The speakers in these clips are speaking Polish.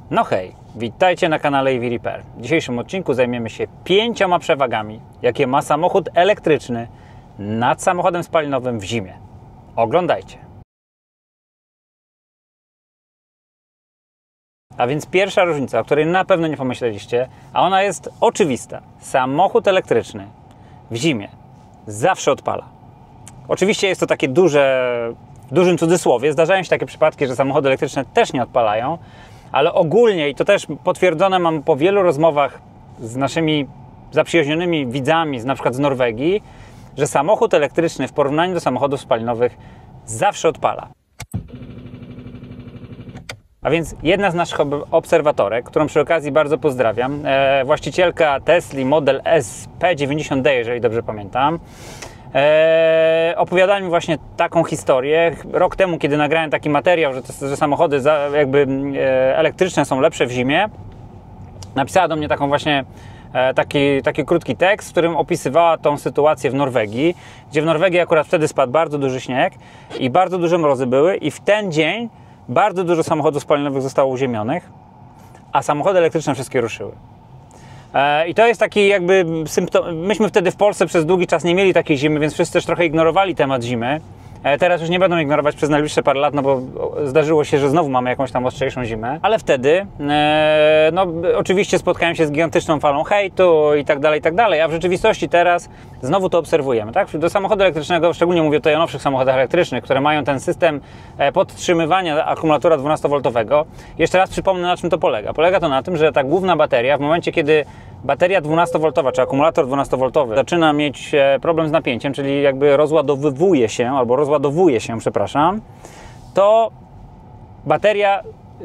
No hej, witajcie na kanale EV Repair. W dzisiejszym odcinku zajmiemy się 5 przewagami, jakie ma samochód elektryczny nad samochodem spalinowym w zimie. Oglądajcie. A więc pierwsza różnica, o której na pewno nie pomyśleliście, a ona jest oczywista. Samochód elektryczny w zimie zawsze odpala. Oczywiście jest to takie w dużym cudzysłowie. Zdarzają się takie przypadki, że samochody elektryczne też nie odpalają, ale ogólnie, i to też potwierdzone mam po wielu rozmowach z naszymi zaprzyjaźnionymi widzami, na przykład z Norwegii, że samochód elektryczny w porównaniu do samochodów spalinowych zawsze odpala. A więc jedna z naszych obserwatorek, którą przy okazji bardzo pozdrawiam, właścicielka Tesli Model S P90D, jeżeli dobrze pamiętam, opowiadała mi właśnie taką historię. Rok temu, kiedy nagrałem taki materiał, że samochody elektryczne są lepsze w zimie, napisała do mnie taką właśnie taki krótki tekst, w którym opisywała tą sytuację w Norwegii, gdzie w Norwegii akurat wtedy spadł bardzo duży śnieg i bardzo duże mrozy były i w ten dzień bardzo dużo samochodów spalinowych zostało uziemionych, a samochody elektryczne wszystkie ruszyły. I to jest taki jakby symptom. Myśmy wtedy w Polsce przez długi czas nie mieli takiej zimy, więc wszyscy też trochę ignorowali temat zimy. Teraz już nie będą ignorować przez najbliższe parę lat, no bo zdarzyło się, że znowu mamy jakąś tam ostrzejszą zimę. Ale wtedy, no oczywiście spotkałem się z gigantyczną falą hejtu i tak dalej, a w rzeczywistości teraz znowu to obserwujemy, tak? Do samochodu elektrycznego, szczególnie mówię tutaj o nowszych samochodach elektrycznych, które mają ten system podtrzymywania akumulatora 12V. Jeszcze raz przypomnę, na czym to polega. Polega to na tym, że ta główna bateria, w momencie kiedy bateria 12V, czy akumulator 12V zaczyna mieć problem z napięciem, czyli jakby rozładowuje się, przepraszam, to bateria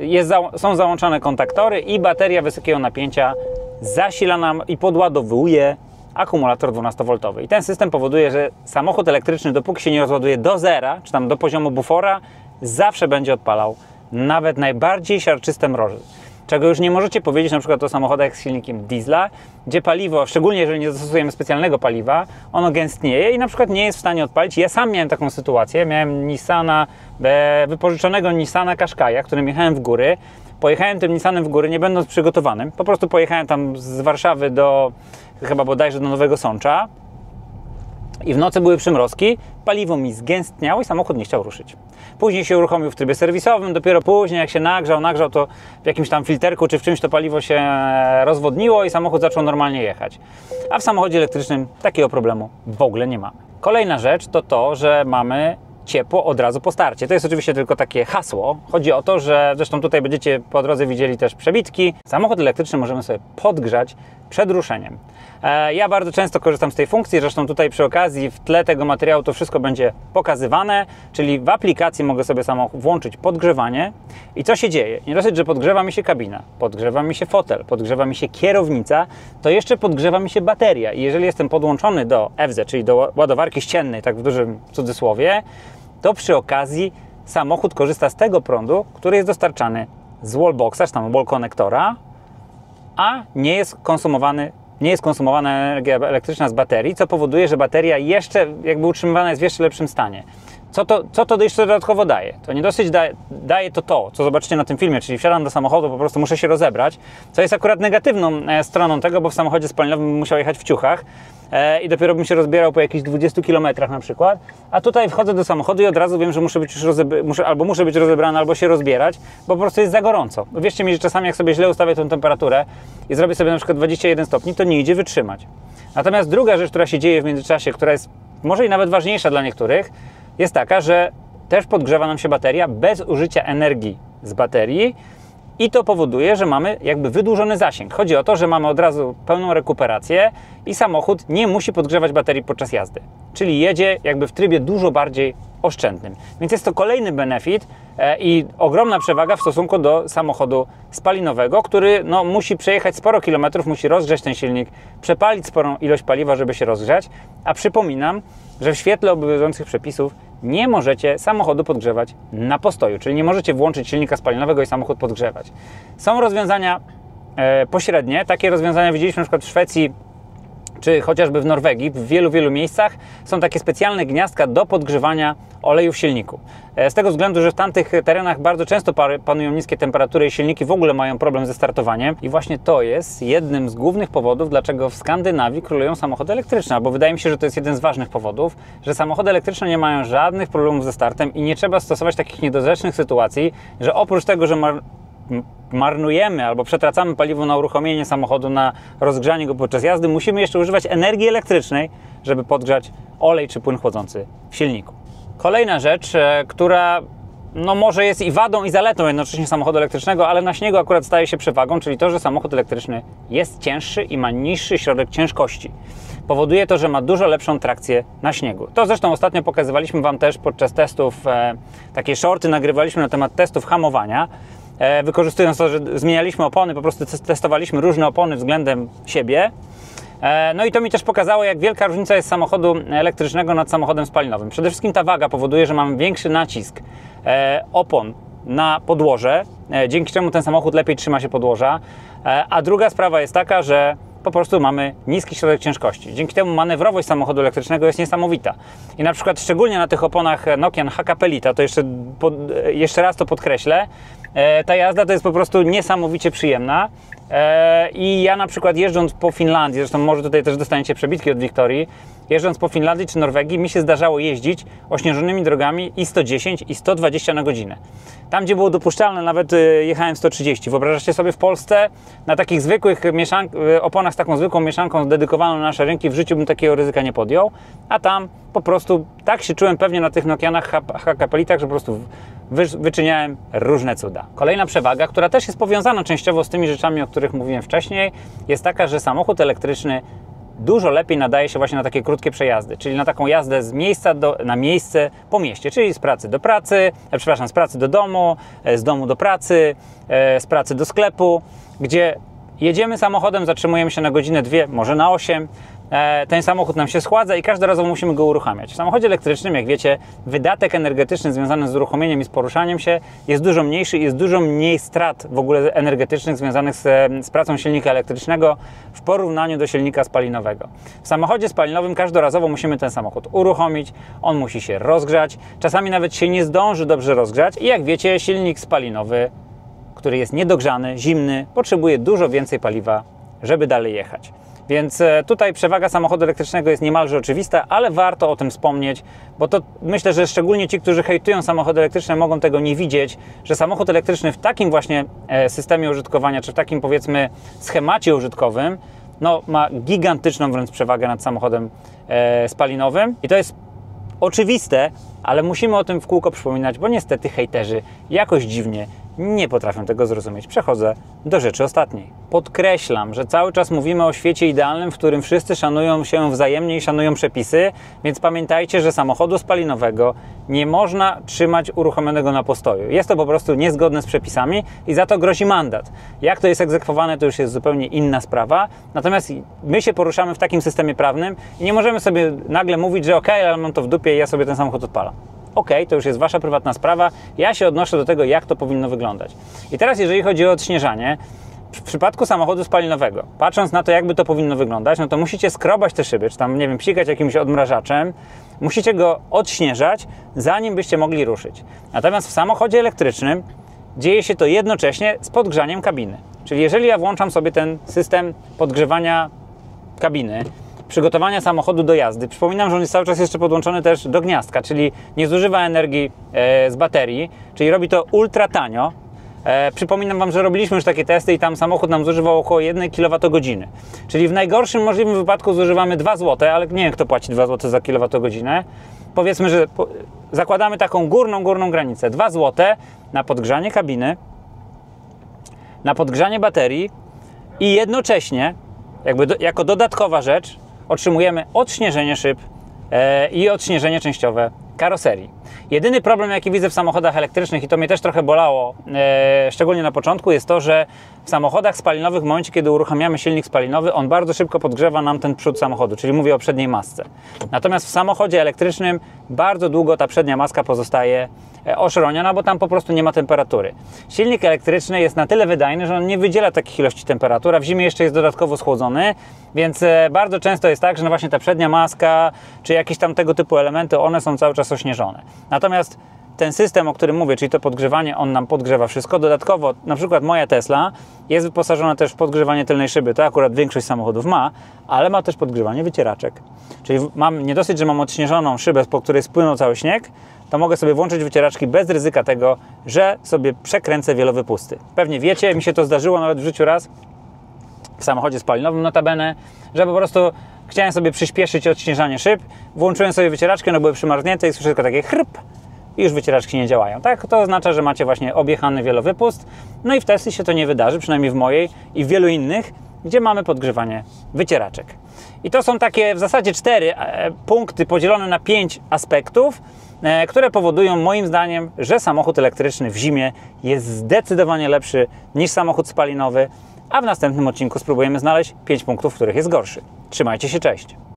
są załączane kontaktory i bateria wysokiego napięcia zasila nam i podładowuje akumulator 12V. I ten system powoduje, że samochód elektryczny, dopóki się nie rozładuje do zera, czy tam do poziomu bufora, zawsze będzie odpalał nawet najbardziej siarczyste mrozy. Czego już nie możecie powiedzieć na przykład o samochodach z silnikiem diesla, gdzie paliwo, szczególnie jeżeli nie zastosujemy specjalnego paliwa, ono gęstnieje i na przykład nie jest w stanie odpalić. Ja sam miałem taką sytuację, miałem wypożyczonego Nissana Qashqai'a, którym jechałem w góry. Pojechałem tym Nissanem w góry, nie będąc przygotowanym, po prostu pojechałem tam z Warszawy do, chyba bodajże do Nowego Sącza i w nocy były przymrozki, paliwo mi zgęstniało i samochód nie chciał ruszyć. Później się uruchomił w trybie serwisowym, dopiero później jak się nagrzał to w jakimś tam filterku czy w czymś to paliwo się rozwodniło i samochód zaczął normalnie jechać. A w samochodzie elektrycznym takiego problemu w ogóle nie mamy. Kolejna rzecz to to, że mamy ciepło od razu po starcie. To jest oczywiście tylko takie hasło. Chodzi o to, że zresztą tutaj będziecie po drodze widzieli też przebitki. Samochód elektryczny możemy sobie podgrzać przed ruszeniem. Ja bardzo często korzystam z tej funkcji, zresztą tutaj przy okazji w tle tego materiału to wszystko będzie pokazywane, czyli w aplikacji mogę sobie włączyć podgrzewanie i co się dzieje? Nie dosyć, że podgrzewa mi się kabina, podgrzewa mi się fotel, podgrzewa mi się kierownica, to jeszcze podgrzewa mi się bateria i jeżeli jestem podłączony do FZ, czyli do ładowarki ściennej, tak w dużym cudzysłowie, to przy okazji samochód korzysta z tego prądu, który jest dostarczany z wallboxa, czy tam wall konektora, a nie jest konsumowana energia elektryczna z baterii, co powoduje, że bateria jeszcze jakby utrzymywana jest w jeszcze lepszym stanie. Co to jeszcze dodatkowo daje? To nie dosyć daje to, co zobaczycie na tym filmie, czyli wsiadam do samochodu, po prostu muszę się rozebrać, co jest akurat negatywną stroną tego, bo w samochodzie spalinowym bym musiał jechać w ciuchach i dopiero bym się rozbierał po jakichś 20 km na przykład, a tutaj wchodzę do samochodu i od razu wiem, że muszę być rozebrany, albo się rozbierać, bo po prostu jest za gorąco. Wierzcie mi, że czasami jak sobie źle ustawię tę temperaturę i zrobię sobie na przykład 21 stopni, to nie idzie wytrzymać. Natomiast druga rzecz, która się dzieje w międzyczasie, która jest może i nawet ważniejsza dla niektórych, jest taka, że też podgrzewa nam się bateria bez użycia energii z baterii i to powoduje, że mamy jakby wydłużony zasięg. Chodzi o to, że mamy od razu pełną rekuperację i samochód nie musi podgrzewać baterii podczas jazdy. Czyli jedzie jakby w trybie dużo bardziej oszczędnym. Więc jest to kolejny benefit i ogromna przewaga w stosunku do samochodu spalinowego, który no, musi przejechać sporo kilometrów, musi rozgrzać ten silnik, przepalić sporą ilość paliwa, żeby się rozgrzać. A przypominam, że w świetle obowiązujących przepisów nie możecie samochodu podgrzewać na postoju, czyli nie możecie włączyć silnika spalinowego i samochód podgrzewać. Są rozwiązania pośrednie, takie rozwiązania widzieliśmy na przykład w Szwecji czy chociażby w Norwegii, w wielu miejscach są takie specjalne gniazdka do podgrzewania oleju w silniku. Z tego względu, że w tamtych terenach bardzo często panują niskie temperatury i silniki w ogóle mają problem ze startowaniem. I właśnie to jest jednym z głównych powodów, dlaczego w Skandynawii królują samochody elektryczne. Albo wydaje mi się, że to jest jeden z ważnych powodów, że samochody elektryczne nie mają żadnych problemów ze startem i nie trzeba stosować takich niedorzecznych sytuacji, że oprócz tego, że marnujemy albo przetracamy paliwo na uruchomienie samochodu, na rozgrzanie go podczas jazdy, musimy jeszcze używać energii elektrycznej, żeby podgrzać olej czy płyn chłodzący w silniku. Kolejna rzecz, która może jest i wadą, i zaletą jednocześnie samochodu elektrycznego, ale na śniegu akurat staje się przewagą, czyli to, że samochód elektryczny jest cięższy i ma niższy środek ciężkości. Powoduje to, że ma dużo lepszą trakcję na śniegu. To zresztą ostatnio pokazywaliśmy Wam też podczas testów, takie shorty nagrywaliśmy na temat testów hamowania. Wykorzystując to, że zmienialiśmy opony, po prostu testowaliśmy różne opony względem siebie. No i to mi też pokazało, jak wielka różnica jest samochodu elektrycznego nad samochodem spalinowym. Przede wszystkim ta waga powoduje, że mamy większy nacisk opon na podłoże, dzięki czemu ten samochód lepiej trzyma się podłoża. A druga sprawa jest taka, że po prostu mamy niski środek ciężkości. Dzięki temu manewrowość samochodu elektrycznego jest niesamowita. I na przykład szczególnie na tych oponach Nokian Hakkapeliitta, to jeszcze raz to podkreślę, ta jazda to jest po prostu niesamowicie przyjemna. I ja na przykład jeżdżąc po Finlandii, zresztą może tutaj też dostaniecie przebitki od Wiktorii, jeżdżąc po Finlandii czy Norwegii, mi się zdarzało jeździć ośnieżonymi drogami i 110 i 120 na godzinę. Tam, gdzie było dopuszczalne, nawet jechałem 130. Wyobrażacie sobie w Polsce na takich zwykłych oponach z taką zwykłą mieszanką dedykowaną na nasze rynki, w życiu bym takiego ryzyka nie podjął, a tam po prostu tak się czułem pewnie na tych Nokianach Hakkapeliittach, że po prostu wyczyniałem różne cuda. Kolejna przewaga, która też jest powiązana częściowo z tymi rzeczami, o których mówiłem wcześniej, jest taka, że samochód elektryczny dużo lepiej nadaje się właśnie na takie krótkie przejazdy, czyli na taką jazdę z miejsca na miejsce po mieście, czyli z pracy do pracy, z pracy do domu, z domu do pracy, z pracy do sklepu, gdzie jedziemy samochodem, zatrzymujemy się na godzinę, 2, może na 8, ten samochód nam się schładza i każdorazowo musimy go uruchamiać. W samochodzie elektrycznym, jak wiecie, wydatek energetyczny związany z uruchomieniem i z poruszaniem się jest dużo mniejszy i jest dużo mniej strat w ogóle energetycznych związanych z pracą silnika elektrycznego w porównaniu do silnika spalinowego. W samochodzie spalinowym każdorazowo musimy ten samochód uruchomić, on musi się rozgrzać, czasami nawet się nie zdąży dobrze rozgrzać i jak wiecie, silnik spalinowy, który jest niedogrzany, zimny, potrzebuje dużo więcej paliwa, żeby dalej jechać. Więc tutaj przewaga samochodu elektrycznego jest niemalże oczywista, ale warto o tym wspomnieć, bo to myślę, że szczególnie ci, którzy hejtują samochody elektryczne, mogą tego nie widzieć, że samochód elektryczny w takim właśnie systemie użytkowania, czy w takim powiedzmy schemacie użytkowym, ma gigantyczną wręcz przewagę nad samochodem spalinowym i to jest oczywiste, ale musimy o tym w kółko przypominać, bo niestety hejterzy jakoś dziwnie nie potrafią tego zrozumieć. Przechodzę do rzeczy ostatniej. Podkreślam, że cały czas mówimy o świecie idealnym, w którym wszyscy szanują się wzajemnie i szanują przepisy, więc pamiętajcie, że samochodu spalinowego nie można trzymać uruchomionego na postoju. Jest to po prostu niezgodne z przepisami i za to grozi mandat. Jak to jest egzekwowane, to już jest zupełnie inna sprawa. Natomiast my się poruszamy w takim systemie prawnym i nie możemy sobie nagle mówić, że okej, ale mam to w dupie i ja sobie ten samochód odpalam. Okej, to już jest wasza prywatna sprawa, ja się odnoszę do tego, jak to powinno wyglądać. I teraz, jeżeli chodzi o odśnieżanie, w przypadku samochodu spalinowego, patrząc na to, jakby to powinno wyglądać, to musicie skrobać te szyby, czy tam, nie wiem, psikać jakimś odmrażaczem, musicie go odśnieżać, zanim byście mogli ruszyć. Natomiast w samochodzie elektrycznym dzieje się to jednocześnie z podgrzaniem kabiny. Czyli jeżeli ja włączam sobie ten system podgrzewania kabiny, przygotowania samochodu do jazdy. Przypominam, że on jest cały czas jeszcze podłączony też do gniazdka, czyli nie zużywa energii z baterii, czyli robi to ultra tanio. Przypominam Wam, że robiliśmy już takie testy i tam samochód nam zużywał około 1 kWh. Czyli w najgorszym możliwym wypadku zużywamy 2 zł, ale nie wiem, kto płaci 2 zł za kWh. Powiedzmy, że zakładamy taką górną granicę. 2 zł na podgrzanie kabiny, na podgrzanie baterii i jednocześnie, jako dodatkowa rzecz, otrzymujemy odśnieżenie szyb i odśnieżenie częściowe karoserii. Jedyny problem, jaki widzę w samochodach elektrycznych, i to mnie też trochę bolało, szczególnie na początku, jest to, że w samochodach spalinowych w momencie, kiedy uruchamiamy silnik spalinowy, on bardzo szybko podgrzewa nam ten przód samochodu, czyli mówię o przedniej masce. Natomiast w samochodzie elektrycznym bardzo długo ta przednia maska pozostaje oszroniona, bo tam po prostu nie ma temperatury. Silnik elektryczny jest na tyle wydajny, że on nie wydziela takich ilości temperatur, a w zimie jeszcze jest dodatkowo schłodzony, więc bardzo często jest tak, że no właśnie ta przednia maska, czy jakieś tam tego typu elementy, one są cały czas ośnieżone. Natomiast ten system, o którym mówię, czyli to podgrzewanie, on nam podgrzewa wszystko. Dodatkowo, na przykład moja Tesla jest wyposażona też w podgrzewanie tylnej szyby. To akurat większość samochodów ma, ale ma też podgrzewanie wycieraczek. Czyli mam, nie dosyć, że mam odśnieżoną szybę, po której spłynął cały śnieg, to mogę sobie włączyć wycieraczki bez ryzyka tego, że sobie przekręcę wielowypusty. Pewnie wiecie, mi się to zdarzyło nawet w życiu raz, w samochodzie spalinowym notabene, że po prostu chciałem sobie przyspieszyć odśnieżanie szyb, włączyłem sobie wycieraczkę, one były przymarznięte i słyszę tylko takie chryp i już wycieraczki nie działają. Tak? To oznacza, że macie właśnie objechany wielowypust, no i w Tesli się to nie wydarzy, przynajmniej w mojej i w wielu innych, gdzie mamy podgrzewanie wycieraczek. I to są takie w zasadzie 4 punkty podzielone na 5 aspektów, które powodują moim zdaniem, że samochód elektryczny w zimie jest zdecydowanie lepszy niż samochód spalinowy, a w następnym odcinku spróbujemy znaleźć 5 punktów, w których jest gorszy. Trzymajcie się, cześć!